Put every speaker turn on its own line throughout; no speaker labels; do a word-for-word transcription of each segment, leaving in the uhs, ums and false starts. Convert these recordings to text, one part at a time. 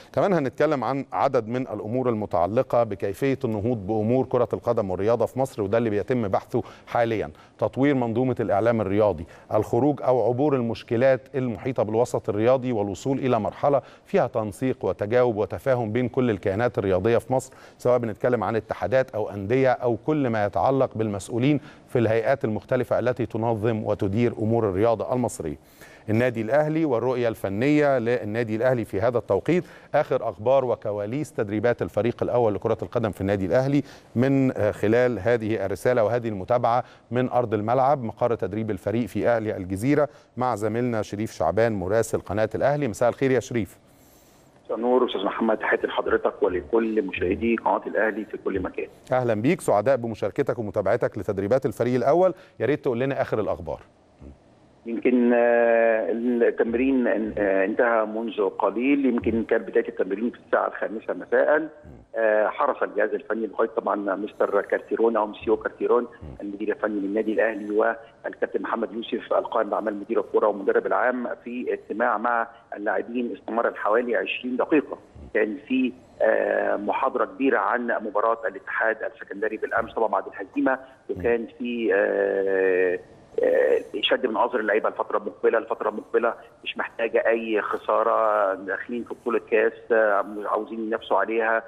كمان هنتكلم عن عدد من الأمور المتعلقة بكيفية النهوض بأمور كرة القدم والرياضة في مصر، وده اللي بيتم بحثه حاليا. تطوير منظومة الإعلام الرياضي، الخروج أو عبور المشكلات المحيطة بالوسط الرياضي والوصول إلى مرحلة فيها تنسيق وتجاوب وتفاهم بين كل الكيانات الرياضية في مصر، سواء بنتكلم عن اتحادات أو أندية أو كل ما يتعلق بالمسؤولين في الهيئات المختلفة التي تنظم وتدير أمور الرياضة المصرية. النادي الأهلي والرؤية الفنية للنادي الأهلي في هذا التوقيت، آخر أخبار وكواليس تدريبات الفريق الأول لكرة القدم في النادي الأهلي من خلال هذه الرسالة وهذه المتابعة من أرض الملعب، مقر تدريب الفريق في أهلي الجزيرة، مع زميلنا شريف شعبان مراسل قناة الأهلي. مساء الخير يا شريف.
مساء النور أستاذ محمد، تحياتي لحضرتك ولكل مشاهدي قناة الأهلي في كل مكان.
أهلا بيك، سعداء بمشاركتك ومتابعتك لتدريبات الفريق الأول. يا ريت تقول لنا آخر الأخبار.
يمكن التمرين انتهى منذ قليل، يمكن كان بدايه التمرين في الساعه الخامسه مساء. حرص الجهاز الفني بقياده طبعا مستر كارتيرون او مسيو كارتيرون المدير الفني للنادي الاهلي والكابتن محمد يوسف القائم باعمال مدير الكره والمدرب العام في اجتماع مع اللاعبين استمر حوالي عشرين دقيقه. كان في محاضره كبيره عن مباراه الاتحاد السكندري بالامس طبعا بعد الهزيمه، وكان في شد من عذر اللعيبه الفتره المقبله، الفتره المقبله مش محتاجه اي خساره، داخلين في بطوله كاس عاوزين ينافسوا عليها،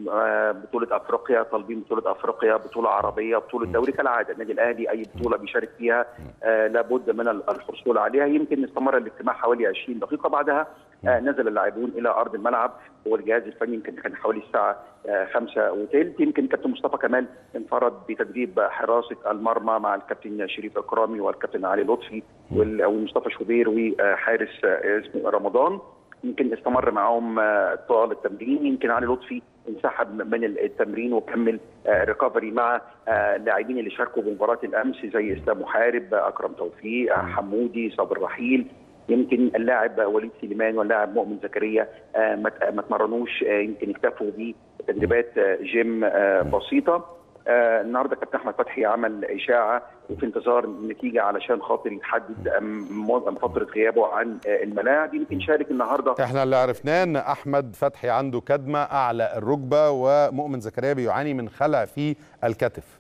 بطوله افريقيا طالبين بطوله افريقيا، بطوله عربيه، بطوله دوري كالعاده. النادي الاهلي اي بطوله بيشارك فيها آه لابد من الحصول عليها. يمكن استمر الاجتماع حوالي عشرين دقيقه، بعدها آه نزل اللاعبون الى ارض الملعب والجهاز الفني يمكن كان حوالي الساعه آه خمسة وثلث. يمكن كابتن مصطفى كمال انفرد بتدريب حراسه المرمى مع الكابتن شريف اكرامي والكابتن علي لطفي ومصطفى شوبير وحارس اسمه رمضان. يمكن استمر معاهم طوال التمرين. يمكن علي لطفي انسحب من التمرين وكمل ريكفري مع اللاعبين اللي شاركوا بمباراه الامس زي اسلام محارب، اكرم توفيق، حمودي، صابر رحيل. يمكن اللاعب وليد سليمان واللاعب مؤمن زكريا ما اتمرنوش، يمكن اكتفوا بتدريبات جيم بسيطه. آه النهارده كابتن احمد فتحي عمل اشاعه وفي انتظار النتيجه علشان خاطر يتحدد فتره غيابه عن آه الملاعب. يمكن شارك النهارده.
احنا اللي عرفناه ان احمد فتحي عنده كدمه اعلى الركبه، ومؤمن زكريا بيعاني من خلع في الكتف.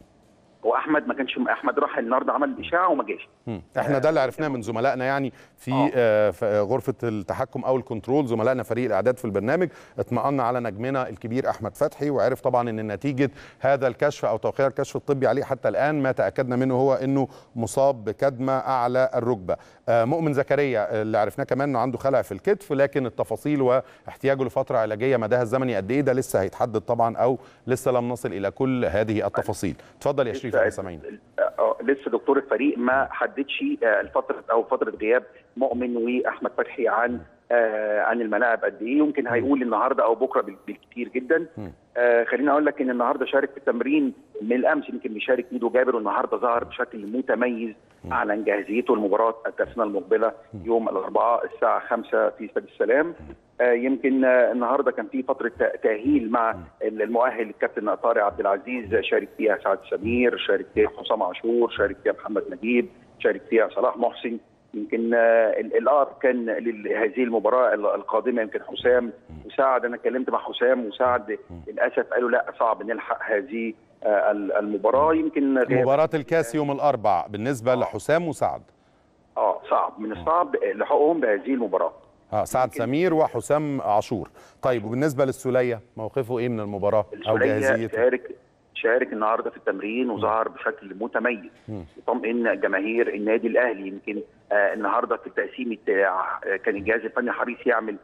واحمد ما كانش، احمد راح النهارده عمل اشاعه وما جاش.
احنا ده اللي عرفناه من زملائنا يعني في آه. في غرفه التحكم او الكنترول، زملائنا فريق الاعداد في البرنامج. اطمأنا على نجمنا الكبير احمد فتحي، وعرف طبعا ان نتيجه هذا الكشف او توقيع الكشف الطبي عليه حتى الان ما تاكدنا منه هو انه مصاب بكدمه اعلى الركبه. آه مؤمن زكريا اللي عرفناه كمان انه عنده خلع في الكتف، لكن التفاصيل واحتياجه لفتره علاجيه مداها الزمني قد ايه ده لسه هيتحدد طبعا، او لسه لم نصل الى كل هذه التفاصيل. اتفضل يا شريف. سامعين.
لسه دكتور الفريق ما حددش الفتره او فتره غياب مؤمن واحمد فتحي عن عن الملاعب قد ايه. يمكن هيقول النهارده او بكره بالكثير جدا. آه خليني اقول لك ان النهارده شارك في التمرين من الامس، يمكن بيشارك ميدو جابر، والنهارده ظهر بشكل متميز، اعلن جاهزيته لمباراه الترسانه المقبله يوم الاربعاء الساعه خمسة في استاد السلام. آه يمكن آه النهارده كان في فتره تاهيل مع المؤهل الكابتن طارق عبد العزيز، شارك فيها سعد سمير، شارك فيها حسام عاشور، شارك فيها محمد نجيب، شارك فيها صلاح محسن. يمكن الأقرب كان لهذه المباراه القادمه يمكن حسام وسعد. انا اتكلمت مع حسام وسعد، للاسف قالوا لا صعب نلحق هذه المباراه. يمكن
مباراه الكاس يوم الاربعاء بالنسبه آه. لحسام وسعد
اه صعب، من الصعب لحقهم بهذه المباراه.
اه سعد سمير وحسام عاشور. طيب وبالنسبه للسوليه موقفه ايه من المباراه او جاهزيته؟
شارك شارك النهارده في التمرين وظهر بشكل متميز يطمئن جماهير النادي الاهلي. يمكن آه النهارده في التقسيم كان الجهاز الفني حريص يعمل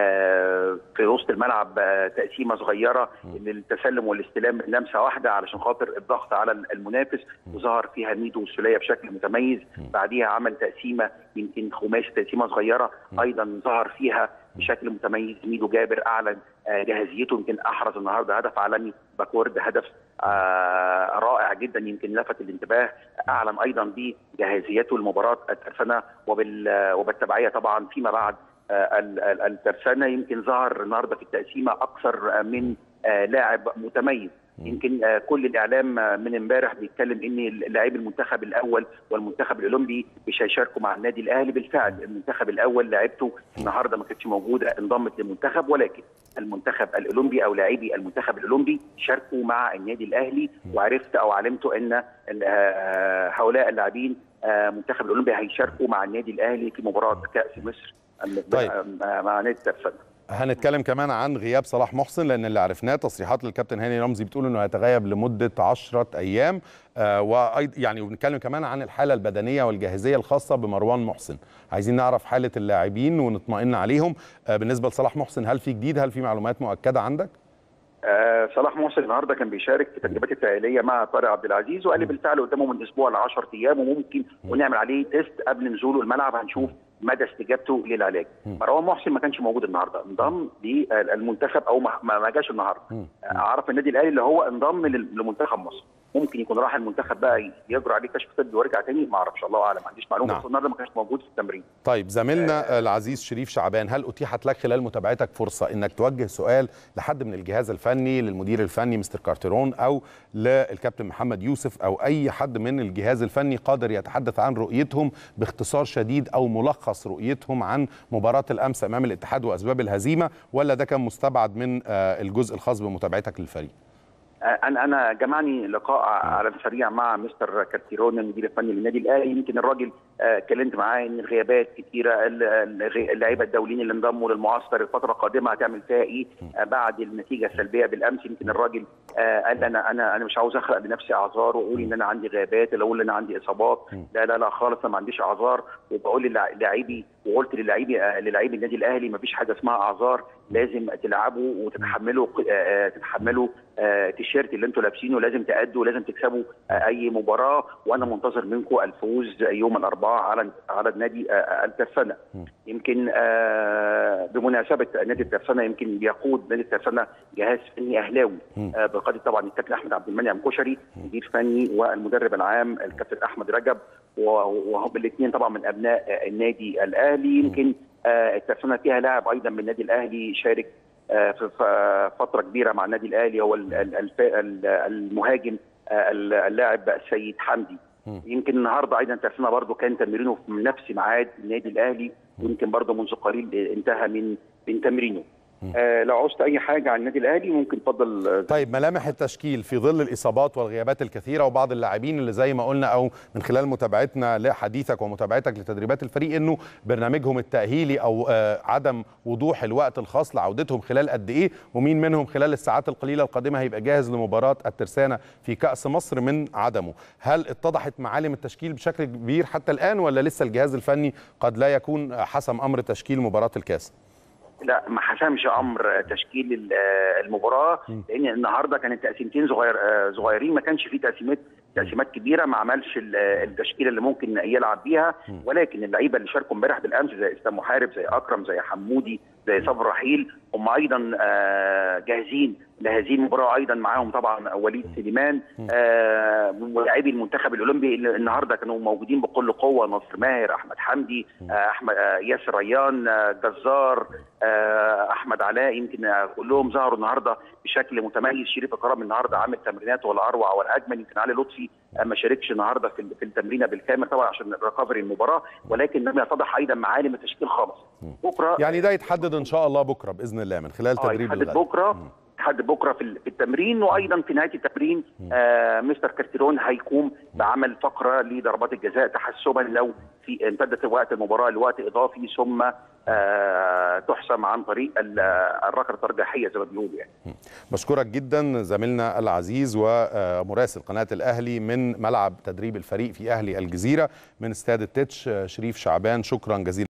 آه في وسط الملعب آه تقسيمه صغيره للتسلم والاستلام لمسه واحده علشان خاطر الضغط على المنافس، وظهر فيها ميدو والسوليه بشكل متميز. بعديها عمل تقسيمه يمكن خماسي، تقسيمه صغيره ايضا ظهر فيها بشكل متميز. ميدو جابر اعلن آه جاهزيته، يمكن احرز النهارده هدف عالمي باكورد، هدف آه رائع جدا يمكن لفت الانتباه. اعلن ايضا بجاهزيته لمباراه الترسانه وبال وبالتبعيه طبعا فيما بعد آه الترسانه. يمكن ظهر النهارده في التقسيمه اكثر من آه لاعب متميز، يمكن كل الاعلام من امبارح بيتكلم ان لاعبي المنتخب الاول والمنتخب الاولمبي مش هيشاركوا مع النادي الاهلي. بالفعل المنتخب الاول لاعبته النهارده ما كانتش موجوده، انضمت للمنتخب، ولكن المنتخب الاولمبي او لاعبي المنتخب الاولمبي شاركوا مع النادي الاهلي. وعرفت او علمت ان هؤلاء اللاعبين منتخب الاولمبي هيشاركوا مع النادي الاهلي في مباراه كاس مصر طيب. مع نادي الترسانة.
هنتكلم كمان عن غياب صلاح محسن، لان اللي عرفناه تصريحات للكابتن هاني رمزي بتقول انه هيتغيب لمده عشرة ايام، آه وايضا يعني وبنتكلم كمان عن الحاله البدنيه والجاهزيه الخاصه بمروان محسن. عايزين نعرف حاله اللاعبين ونطمئن عليهم. آه بالنسبه لصلاح محسن، هل في جديد؟ هل في معلومات مؤكده عندك؟
آه صلاح محسن النهارده كان بيشارك في التدريبات التأهيلية مع طارق عبد العزيز، وقال لي بالفعل قدامه من اسبوع ل عشرة ايام، وممكن ونعمل عليه تيست قبل نزوله الملعب، هنشوف مدى استجابته للعلاج. مروان محسن ما كانش موجود النهارده، انضم للمنتخب او ما جاش النهارده. اعرف النادي الاهلي اللي هو انضم لمنتخب مصر، ممكن يكون راح المنتخب بقى يجرى عليه كشف طبي ويرجع تاني، ما اعرفش، الله اعلم، ما عنديش معلومه. بس النهارده ما كانش موجود في التمرين.
طيب زميلنا آه العزيز شريف شعبان، هل اتيحت لك خلال متابعتك فرصه انك توجه سؤال لحد من الجهاز الفني، للمدير الفني مستر كارتيرون او للكابتن محمد يوسف او اي حد من الجهاز الفني قادر يتحدث عن رؤيتهم باختصار شديد او ملخص رؤيتهم عن مباراه الامس امام الاتحاد واسباب الهزيمه، ولا ده كان مستبعد من آه الجزء الخاص بمتابعتك للفريق؟
انا انا جمعني لقاء على السريع مع مستر كارتيرون المدير الفني للنادي الاهلي. يمكن الراجل اتكلمت معاه ان الغيابات كثيره، اللعيبه الدوليين اللي انضموا للمعسكر الفتره القادمه هتعمل فيها ايه بعد النتيجه السلبيه بالامس. يمكن الراجل قال انا انا انا مش عاوز اخلق لنفسي اعذار واقول ان انا عندي غيابات، ولا اقول ان انا عندي اصابات، لا لا لا خالص، انا ما عنديش اعذار. وبقول للاعبي وقلت للاعبي للاعبي النادي الاهلي ما فيش حاجه اسمها اعذار، لازم تلعبوا وتتحملوا تتحملوا التيشيرت اللي انتوا لابسينه، لازم تأدوا، لازم تكسبوا اي مباراه، وانا منتظر منكم الفوز يوم الاربعاء على على نادي الترسانة. يمكن بمناسبه نادي الترسانة، يمكن بيقود نادي الترسانة جهاز فني اهلاوي بقياده طبعا الكابتن احمد عبد المنعم كشري مدير فني، والمدرب العام الكابتن احمد رجب، وهم الاثنين طبعا من ابناء النادي الاهلي. يمكن الترسانة فيها لاعب ايضا من النادي الاهلي شارك في فتره كبيره مع النادي الاهلي، هو المهاجم اللاعب السيد حمدي. يمكن النهارده ايضا الترسانة برضه كان تمرينه في نفس ميعاد النادي الاهلي، ويمكن برضه منذ قليل انتهى من من تمرينه. آه لو عوزت اي حاجه عن النادي الاهلي ممكن تفضل.
طيب ملامح التشكيل في ظل الاصابات والغيابات الكثيره وبعض اللاعبين اللي زي ما قلنا او من خلال متابعتنا لحديثك ومتابعتك لتدريبات الفريق انه برنامجهم التاهيلي او آه عدم وضوح الوقت الخاص لعودتهم خلال قد ايه، ومين منهم خلال الساعات القليله القادمه هيبقى جاهز لمباراه الترسانة في كاس مصر من عدمه. هل اتضحت معالم التشكيل بشكل كبير حتى الان، ولا لسه الجهاز الفني قد لا يكون حسم امر تشكيل مباراه الكاس؟
لا ما حسمش امر تشكيل المباراه، لان النهارده كانت تقسيمتين صغير صغيرين، ما كانش في تقسيمات تقسيمات كبيره، ما عملش التشكيله اللي ممكن يلعب بيها. ولكن اللعيبه اللي شاركوا امبارح بالامس زي اسلام محارب، زي اكرم، زي حمودي، زي صبر رحيل، هم ايضا جاهزين لهذه المباراه. ايضا معاهم طبعا وليد سليمان، ولاعبي المنتخب الاولمبي اللي النهارده كانوا موجودين بكل قوه، نصر ماهر، احمد حمدي، احمد ياسر ريان، جزار، احمد علاء، يمكن كلهم ظهروا النهارده بشكل متميز. شريف اكرام النهارده عامل تمرينات ولا اروع والاجمل. يمكن علي لطفي ما شاركش النهارده في في التمرينه بالكامل طبعا عشان ريكفري المباراه، ولكن لم يتضح ايضا معالم التشكيل خالص.
بكره يعني ده يتحدد ان شاء الله بكره باذن الله من خلال تدريب
الغد. بكره لحد بكره في التمرين، وايضا في نهايه التمرين آه مستر كارتيرون هيقوم بعمل فقره لضربات الجزاء تحسبا لو في امتدت وقت المباراه لوقت اضافي، ثم آه تحسم عن طريق الركله الترجيحيه زي ما بيقولوا يعني.
بشكرك جدا زميلنا العزيز ومراسل قناه الاهلي من ملعب تدريب الفريق في اهلي الجزيره من استاد التتش شريف شعبان، شكرا جزيلا.